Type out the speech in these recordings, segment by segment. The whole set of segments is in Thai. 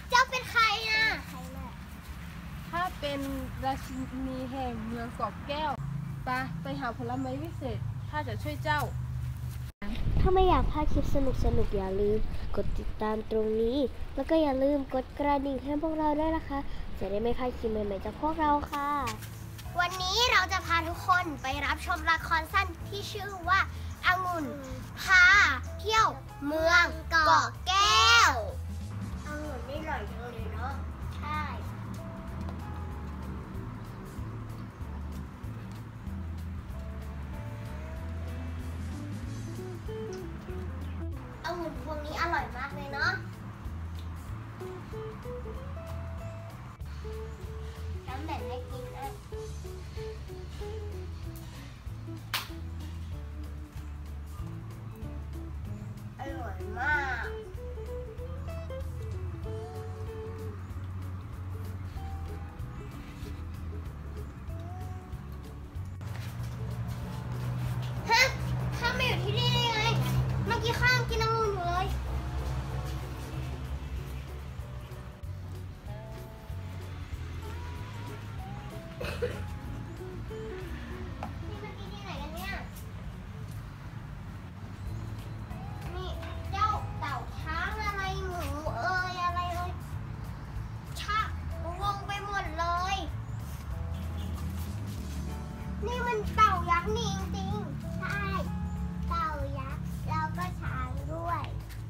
เจ้าเป็นใครนะถ้าเป็นราชินีแห่งเมืองกอบแก้วไปหาผลไม้วิเศษข้าจะช่วยเจ้าถ้าไม่อยากพลาดคลิปสนุกอย่าลืมกดติดตามตรงนี้แล้วก็อย่าลืมกดกระดิ่งให้พวกเราด้วยนะคะจะได้ไม่พลาดคลิปใหม่ๆจากพวกเราค่ะวันนี้เราจะพาทุกคนไปรับชมละครสั้นที่ชื่อว่าองุ่นพาเที่ยวเมืองเกาะแก้วองุ่นนี่อร่อยจังเลยเนาะใช่องุ่นพวงนี้อร่อยมากเลยเนาะน้ำแบ่งให้กินนะอร่อยมากฮะข้าไม่อยู่ที่นี่ได้ไงเมื่อกี้ข้างกินองุ่นอยู่เลยนี่เมื่อกี้ที่ไหนกันเนี่ยนี่เจ้าเต่าช้างอะไรหมูอะไรเลยชะงงไปหมดเลยนี่มันเต่ายักษ์นี่จริงๆใช่เต่ายักษ์แล้วก็ช้างด้วย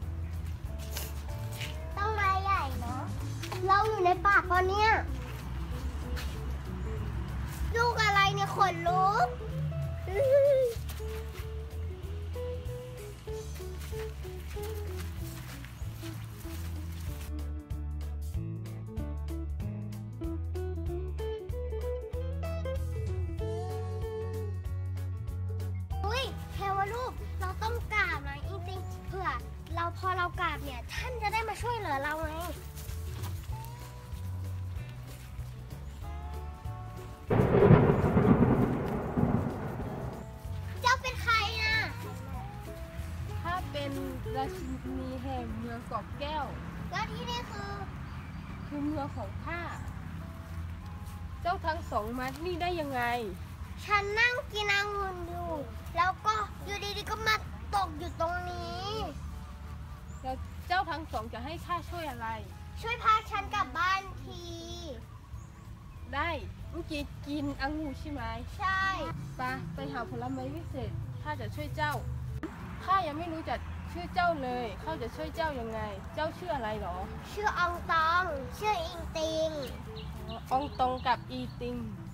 ต้องมาใหญ่เนาะเราอยู่ในป่าตอนเนี้ยลูกอะไรเนี่ยขนลุกอุ้ยเทวรูปเราต้องกราบนะจริงๆเผื่อพอเรากราบเนี่ยท่านจะได้มาช่วยเหลือเราไงเจ้าเป็นใครนะถ้าเป็นราชินีแห่งเมืองกอบแก้วแล้วที่นี่คือเมืองของข้าเจ้าทั้งสองมาที่นี่ได้ยังไงฉันนั่งกินองุ่นอยู่แล้วก็อยู่ดีๆก็มาตกอยู่ตรงนี้แล้วเจ้าทั้งสองจะให้ข้าช่วยอะไรช่วยพาฉันกลับบ้านทีได้เมื่อกี้กินองุ่นใช่ไหมใช่ไปหาผลไม้วิเศษข้าจะช่วยเจ้าข้ายังไม่รู้จักชื่อเจ้าเลยข้าจะช่วยเจ้ายังไงเจ้าชื่ออะไรหรอชื่ออองตองชื่ออิงติงอองตองกับอีติง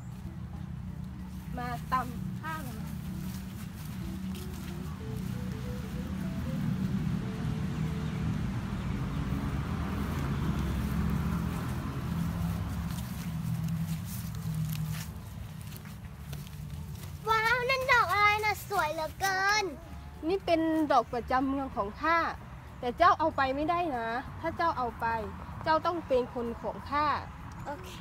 มาตำข้างว้าวนั่นดอกอะไรนะสวยเหลือเกินนี่เป็นดอกประจำเมืองของข้าแต่เจ้าเอาไปไม่ได้นะถ้าเจ้าเอาไปเจ้าต้องเป็นคนของข้าโอเค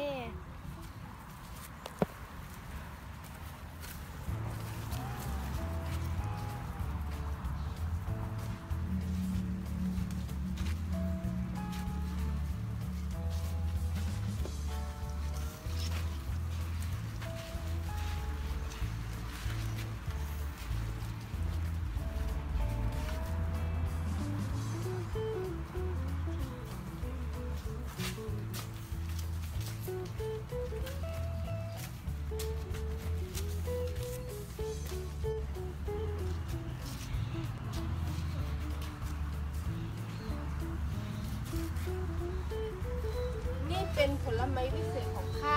เป็นผลไม้วิเศษของข้า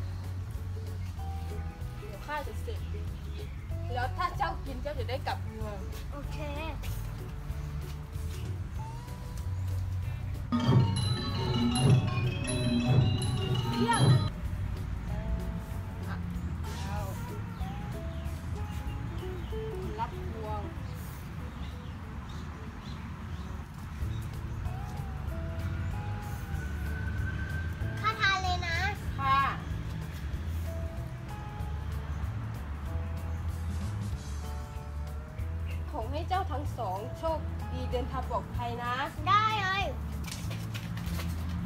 เดี๋ยวข้าจะเสร็จแล้วถ้าเจ้ากินเจ้าจะได้กลับเมืองโอเคเที่ยงรับพวงให้เจ้าทั้งสองโชคดีเดินทางปลอดภัยนะได้เลย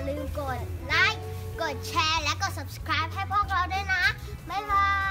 ลืมกดไลค์ กดแชร์ และกด subscribe ให้พวกเราด้วยนะ บ๊ายบาย